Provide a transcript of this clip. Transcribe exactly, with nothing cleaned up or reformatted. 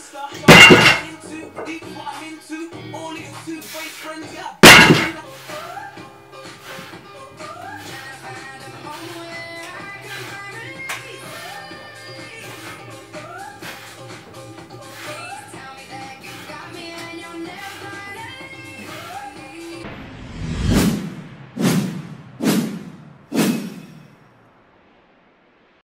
Powerlifter. I'm into, deep what I'm into. All your two-faced friends, yeah.